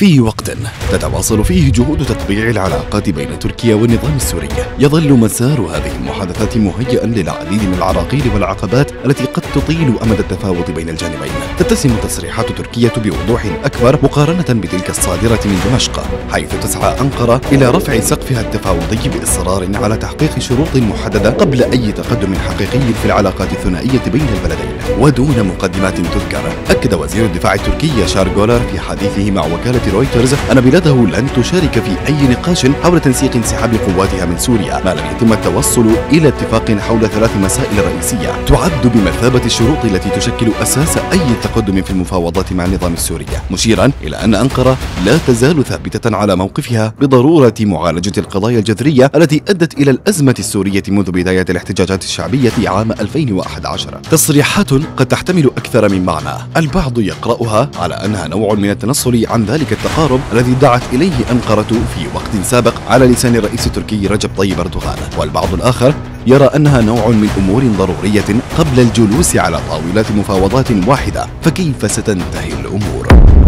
في وقت تتواصل فيه جهود تطبيع العلاقات بين تركيا والنظام السوري، يظل مسار هذه المحادثات مهيئا للعديد من العراقيل والعقبات التي قد تطيل أمد التفاوض بين الجانبين. تتسم تصريحات تركيا بوضوح أكبر مقارنة بتلك الصادرة من دمشق، حيث تسعى أنقرة إلى رفع سقفها التفاوضي بإصرار على تحقيق شروط محددة قبل أي تقدم حقيقي في العلاقات الثنائية بين البلدين. ودون مقدمات تذكر، أكد وزير الدفاع التركي ياشار جولر في حديثه مع وكالة رويترز أن بلاده لن تشارك في أي نقاش حول تنسيق انسحاب قواتها من سوريا ما لم يتم التوصل إلى اتفاق حول 3 مسائل رئيسية تعد بمثابة الشروط التي تشكل أساس أي تقدم في المفاوضات مع النظام السوري، مشيرا إلى أن أنقرة لا تزال ثابتة على موقفها بضرورة معالجة القضايا الجذرية التي أدت إلى الأزمة السورية منذ بداية الاحتجاجات الشعبية عام 2011. تصريحات قد تحتمل أكثر من معنى، البعض يقرأها على أنها نوع من التنصل عن ذلك التقارب الذي دعت إليه أنقرة في وقت سابق على لسان الرئيس التركي رجب طيب أردوغان، والبعض الآخر يرى أنها نوع من أمور ضرورية قبل الجلوس على طاولة مفاوضات واحدة. فكيف ستنتهي الأمور؟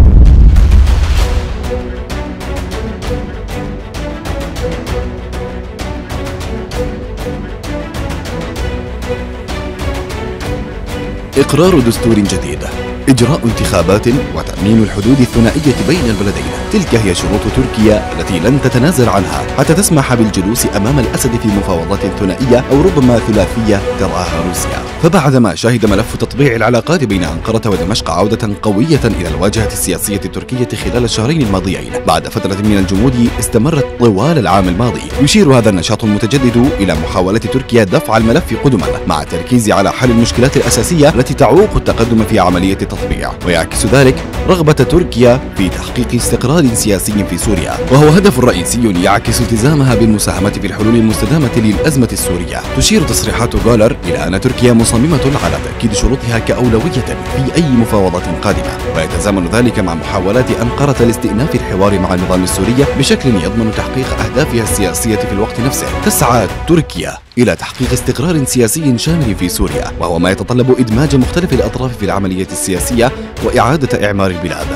إقرار دستور جديد، إجراء انتخابات، وتأمين الحدود الثنائية بين البلدين، تلك هي شروط تركيا التي لن تتنازل عنها حتى تسمح بالجلوس أمام الأسد في مفاوضات ثنائية أو ربما ثلاثية ترعاها روسيا. فبعدما شهد ملف تطبيع العلاقات بين أنقرة ودمشق عودة قوية إلى الواجهة السياسية التركية خلال الشهرين الماضيين بعد فترة من الجمود استمرت طوال العام الماضي، يشير هذا النشاط المتجدد إلى محاولة تركيا دفع الملف قدما مع التركيز على حل المشكلات الأساسية التي تعوق التقدم في عملية التطبيع، ويعكس ذلك رغبة تركيا في تحقيق استقرار سياسي في سوريا، وهو هدف رئيسي يعكس التزامها بالمساهمة في الحلول المستدامة للأزمة السورية. تشير تصريحات جولر إلى أن تركيا مصممة على تأكيد شروطها كأولوية في أي مفاوضات قادمة، ويتزامن ذلك مع محاولات أنقرة لاستئناف الحوار مع النظام السوري بشكل يضمن تحقيق أهدافها السياسية في الوقت نفسه. تسعى تركيا إلى تحقيق استقرار سياسي شامل في سوريا، وهو ما يتطلب إدماج مختلف الأطراف في العملية السياسية وإعادة إعمار البلاد.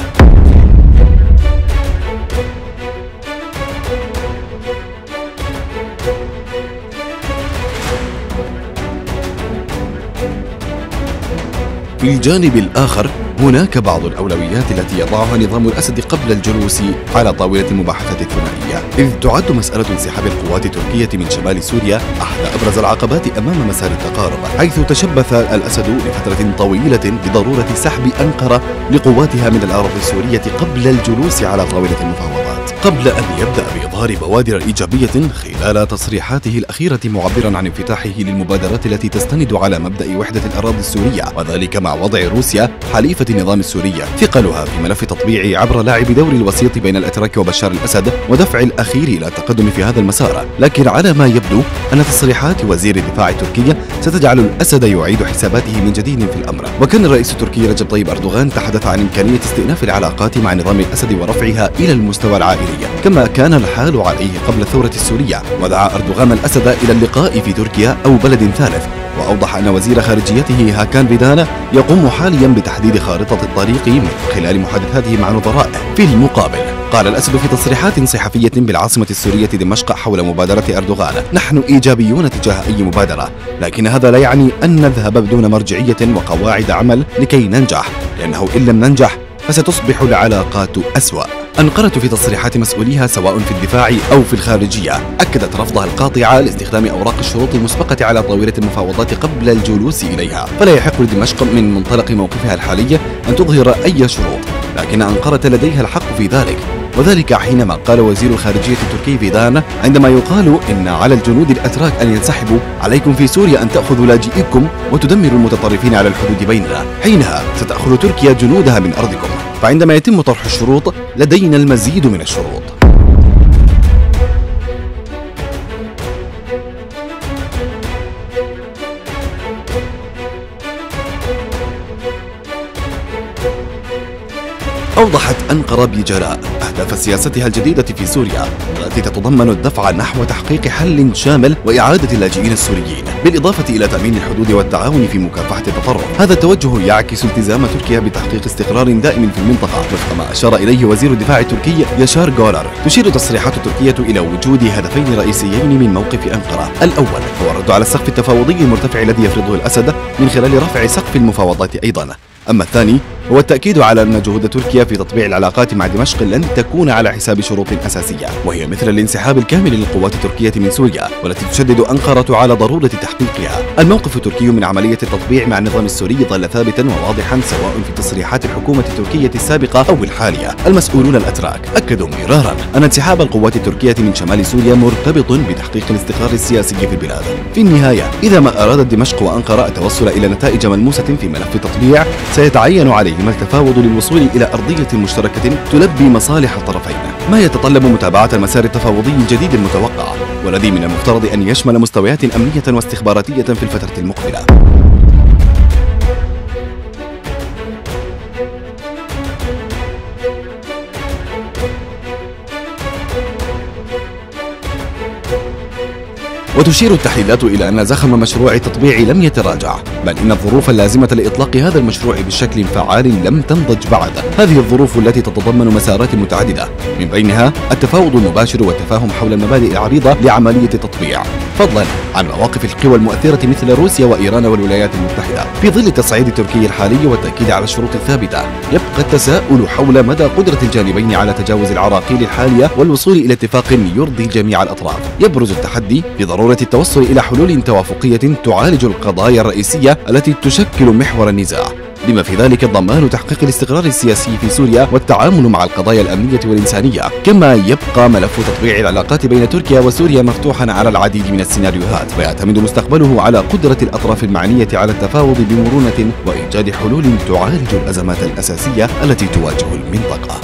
في الجانب الآخر هناك بعض الأولويات التي يضعها نظام الأسد قبل الجلوس على طاولة المباحثات الثنائية، إذ تعد مسألة انسحاب القوات التركية من شمال سوريا أحد أبرز العقبات أمام مسار التقارب، حيث تشبث الأسد لفترة طويلة بضرورة سحب أنقرة لقواتها من الأراضي السورية قبل الجلوس على طاولة المفاوضات، قبل أن يبدأ بإظهار بوادر إيجابية خلال تصريحاته الأخيرة معبرا عن انفتاحه للمبادرات التي تستند على مبدأ وحدة الأراضي السورية، وذلك مع وضع روسيا حليفة النظام السوري ثقلها في ملف تطبيع عبر لاعب دور الوسيط بين الأتراك وبشار الأسد ودفع الأخير إلى التقدم في هذا المسار. لكن على ما يبدو أن تصريحات وزير الدفاع التركي ستجعل الأسد يعيد حساباته من جديد في الأمر. وكان الرئيس التركي رجب طيب أردوغان تحدث عن إمكانية استئناف العلاقات مع نظام الأسد ورفعها إلى المستوى العائلي كما كان الحال عليه قبل الثورة السورية، ودعا أردوغان الأسد إلى اللقاء في تركيا أو بلد ثالث، وأوضح أن وزير خارجيته هاكان فيدان يقوم حاليا بتحديد خارطة الطريق من خلال محادثاته مع نظرائه. في المقابل قال الأسد في تصريحات صحفية بالعاصمة السورية دمشق حول مبادرة أردوغان: نحن إيجابيون تجاه أي مبادرة، لكن هذا لا يعني أن نذهب بدون مرجعية وقواعد عمل لكي ننجح، لأنه إن لم ننجح فستصبح العلاقات أسوأ. أنقرة في تصريحات مسؤوليها سواء في الدفاع أو في الخارجية أكدت رفضها القاطع لاستخدام أوراق الشروط المسبقة على طاولة المفاوضات قبل الجلوس إليها، فلا يحق لدمشق من منطلق موقفها الحالي أن تظهر أي شروط، لكن أنقرة لديها الحق في ذلك، وذلك حينما قال وزير الخارجية التركي فيدان عندما يقال إن على الجنود الأتراك أن ينسحبوا: عليكم في سوريا أن تأخذوا لاجئيكم وتدمروا المتطرفين على الحدود بيننا، حينها ستأخذ تركيا جنودها من أرضكم، فعندما يتم طرح الشروط لدينا المزيد من الشروط. أوضحت أنقرة بجلاء أهداف سياستها الجديدة في سوريا التي تتضمن الدفع نحو تحقيق حل شامل وإعادة اللاجئين السوريين، بالإضافة إلى تأمين الحدود والتعاون في مكافحة التطرف. هذا التوجه يعكس التزام تركيا بتحقيق استقرار دائم في المنطقة وفق ما أشار إليه وزير الدفاع التركي ياشار جولر. تشير تصريحات تركيا إلى وجود هدفين رئيسيين من موقف أنقرة. الأول هو الرد على السقف التفاوضي المرتفع الذي يفرضه الأسد من خلال رفع سقف المفاوضات أيضا. أما الثاني هو التأكيد على أن جهود تركيا في تطبيع العلاقات مع دمشق لن تكون على حساب شروط أساسية، وهي مثل الانسحاب الكامل للقوات التركية من سوريا، والتي تشدد أنقرة على ضرورة تحقيقها. الموقف التركي من عملية التطبيع مع النظام السوري ظل ثابتا وواضحا سواء في تصريحات الحكومة التركية السابقة أو الحالية. المسؤولون الأتراك أكدوا مرارا أن انسحاب القوات التركية من شمال سوريا مرتبط بتحقيق الاستقرار السياسي في البلاد. في النهاية، إذا ما أرادت دمشق وأنقرة التوصل إلى نتائج ملموسة في ملف التطبيع، سيتعين عليهما التفاوض للوصول إلى أرضية مشتركة تلبي مصالح الطرفين، ما يتطلب متابعة المسار التفاوضي الجديد المتوقع، والذي من المفترض أن يشمل مستويات أمنية واستخباراتية في الفترة المقبلة. وتشير التحليلات إلى أن زخم مشروع التطبيع لم يتراجع، بل إن الظروف اللازمة لإطلاق هذا المشروع بشكل فعال لم تنضج بعد. هذه الظروف التي تتضمن مسارات متعددة، من بينها التفاوض المباشر والتفاهم حول المبادئ العريضة لعملية التطبيع، فضلا عن مواقف القوى المؤثرة مثل روسيا وإيران والولايات المتحدة. في ظل التصعيد التركي الحالي والتأكيد على الشروط الثابتة، يبقى التساؤل حول مدى قدرة الجانبين على تجاوز العراقيل الحالية والوصول إلى اتفاق يرضي جميع الأطراف. يبرز التحدي في ضرورة التوصل إلى حلول توافقية تعالج القضايا الرئيسية التي تشكل محور النزاع، بما في ذلك ضمان تحقيق الاستقرار السياسي في سوريا والتعامل مع القضايا الأمنية والإنسانية. كما يبقى ملف تطبيع العلاقات بين تركيا وسوريا مفتوحا على العديد من السيناريوهات، ويعتمد مستقبله على قدرة الأطراف المعنية على التفاوض بمرونة وإيجاد حلول تعالج الأزمات الأساسية التي تواجه المنطقة.